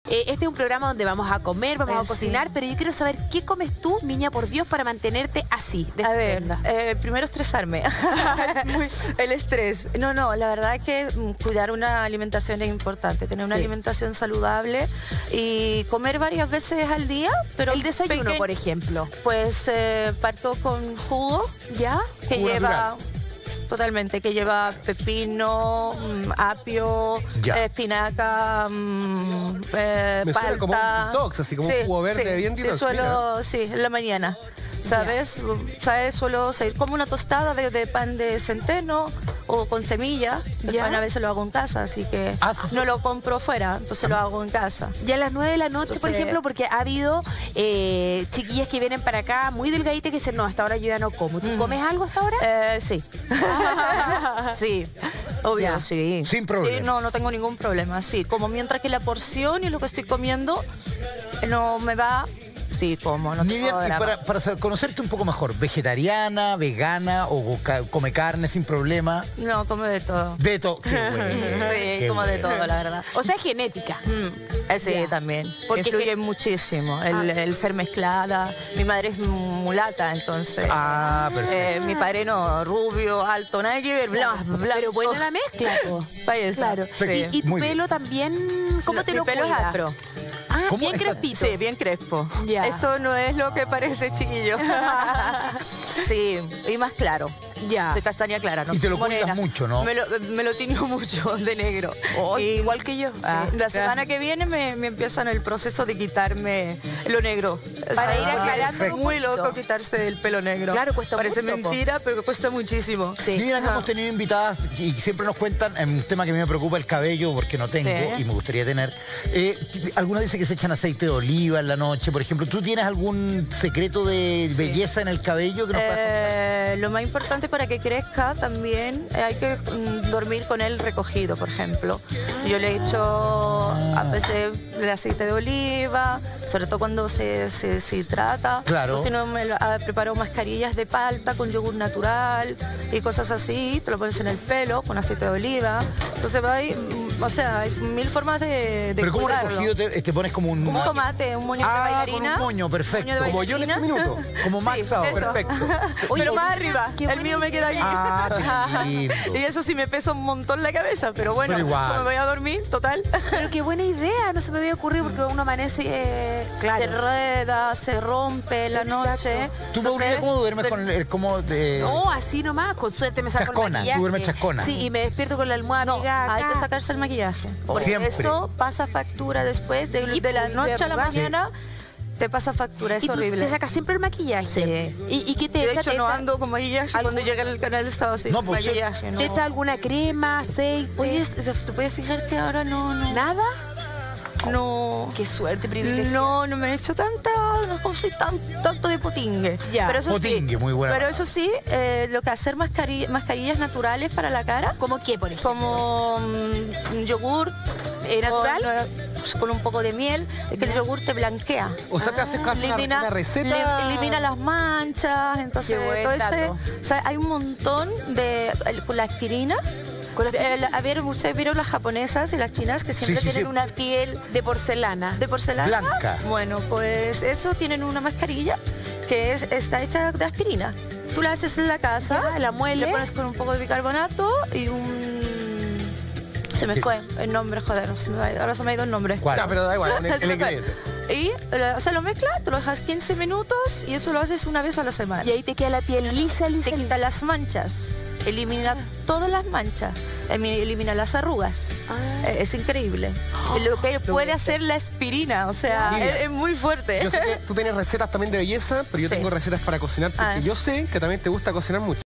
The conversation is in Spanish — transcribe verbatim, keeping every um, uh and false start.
Eh, este es un programa donde vamos a comer, vamos Eh, a cocinar, sí. pero yo quiero saber qué comes tú, niña por Dios, para mantenerte así, de A ver, estupenda. eh, primero estresarme. El estrés. No, no, la verdad es que mm, cuidar una alimentación es importante, tener una Sí. alimentación saludable y comer varias veces al día, pero El desayuno, peque- por ejemplo. Pues eh, parto con jugo ¿Ya? que Jugo lleva... natural. Totalmente, que lleva pepino, mm, apio, Ya. eh, espinaca, mm, eh, Me suena palta. como un detox, así como un jugo verde bien sí, detox, suelo, sí, en la mañana. ¿Sabes? ¿Sabes? Suelo seguir como una tostada de, de pan de centeno o con semilla. El Ya. pan a veces lo hago en casa, así que Ah, sí. no lo compro fuera, entonces lo hago en casa. Ya a las nueve de la noche, por Entonces- ejemplo, porque ha habido eh, chiquillas que vienen para acá muy delgaditas que dicen, no, hasta ahora yo ya no como. ¿Tú Mm. comes algo hasta ahora? Eh, sí. Sí, obvio, Ya. sí. Sin problema. Sí, no, no tengo ningún problema, sí. Como mientras que la porción y lo que estoy comiendo no me va, sí, como, no Nidia, tengo y drama. para, para saber- conocerte un poco mejor, ¿vegetariana, vegana o ca- come carne sin problema? No, como de todo. De todo. Qué bueno, Sí, qué como de bueno. todo, la verdad. O sea, es genética. Mm, eh, sí, Ya. también. Porque Influye que- muchísimo el, el ser mezclada. Mi madre es mulata, entonces. Ah, perfecto. eh, mi padre no, rubio, alto, nada que ver, bla, bla. Pero buena la mezcla, po. Ahí está. Claro. Sí. ¿Y, y tu Muy bien. pelo también? ¿Cómo No, te mi lo pelo es cuidas? afro. Ah, ¿Cómo? bien Esa- crespito. Sí, bien crespo. Ya. Eso no es lo que parece, chiquillo. Sí, y más claro. Ya. Soy castaña clara, ¿no? Y te lo morena. cuidas mucho, ¿no? Me lo, me lo tiño mucho de negro. Oh, Y- igual que yo. Sí, Ah, la ya. semana que viene me, me empiezan el proceso de quitarme lo negro. Para ir porque aclarando es un muy poquito. loco quitarse el pelo negro. Claro, cuesta Parece mucho, po. mentira, pero cuesta muchísimo. Sí. Mira, que Ajá. hemos tenido invitadas y siempre nos cuentan en un tema que a mí me preocupa, el cabello, porque no tengo Sí. y me gustaría tener. Eh, algunas dicen que se echan aceite de oliva en la noche, por ejemplo. ¿Tú tienes algún secreto de belleza en el cabello que nos puedas contar? Eh, lo más importante para que crezca también eh, hay que mm, dormir con él recogido, por ejemplo. Yo le echo a veces el aceite de oliva, sobre todo cuando se, se, se hidrata. Claro. O si no, me lo- ah, preparo mascarillas de palta con yogur natural y cosas así. Te lo pones en el pelo con aceite de oliva. Entonces va ahí, mm, o sea, hay mil formas de, de Pero ¿cómo cuidarlo. recogido te, te pones como un... Como un tomate, un moño de Ah, bailarina. con un moño, perfecto. Moño de Como yo en este bailarina. minuto. Como Max Sí, ahora. eso. Perfecto. Pero más arriba, qué el buena mío me queda aquí. Ah, qué lindo. Y eso sí me pesa un montón la cabeza, pero bueno, Pero igual. como me voy a dormir, total. Pero qué buena idea, no se me había ocurrido porque uno amanece... eh, Se claro. rueda, se rompe en la Exacto. noche. ¿Tú, Entonces, Paulina, cómo duermes de- con el... Cómo de... No, así nomás, con suerte me saco Chascona, el tú maquillaje. duermes chascona. Sí, y me despierto con la almohada No, pegada hay acá. que sacarse el maquillaje. Porque Siempre. eso pasa factura después, de, Sí, de la pues, noche a la ¿verdad? mañana, te pasa factura, es ¿Y tú horrible. te sacas siempre el maquillaje? Sí. ¿Y, y qué te De echa? hecho, ¿Te no echa- ando con maquillaje. Cuando llegué al canal estaba así, No, pues, maquillaje, ¿no? ¿Te echa alguna crema, aceite? Oye, ¿te puedes fijar que ahora no, no, ¿Nada? no... Qué suerte, privilegio. No, no me he hecho tanta, no soy tan, tanto de potingue. Ya. Pero eso Potingue, sí, muy buena Pero palabra. eso sí, eh, lo que hacer mascari- mascarillas naturales para la cara, ¿Cómo qué, por ejemplo? como mm, yogur ¿Eh, natural? Con, eh, con un poco de miel, es que el yogur te blanquea. O sea, te haces casi una, Elimina, una receta. le- elimina las manchas, entonces Qué buen todo ese, dato. o sea, hay un montón de el- con la aspirina. Con la Eh, la- a ver, ustedes vieron las japonesas y las chinas que siempre Sí, sí, tienen sí. una piel De porcelana. de porcelana. Blanca. Bueno, pues eso tienen una mascarilla que es, está hecha de aspirina. Tú la haces en la casa, Ya, la muele. le pones con un poco de bicarbonato y un... Se me fue el nombre, joder, se me va- ahora se me ha ido el nombre. ¿Cuál? Ya, pero da igual, el, Se el me fue. ingrediente. Y, eh, o sea, lo mezclas, te lo dejas quince minutos y eso lo haces una vez a la semana. Y ahí te queda la piel lisa, lisa, Te lisa. quita las manchas, elimina todas las manchas, emi- elimina las arrugas. Ah. Eh, Es increíble. Lo que puede hacer la aspirina, o sea, Nidia, es, es muy fuerte. Yo sé que tú tienes recetas también de belleza, pero yo Sí. tengo recetas para cocinar porque Ah. yo sé que también te gusta cocinar mucho.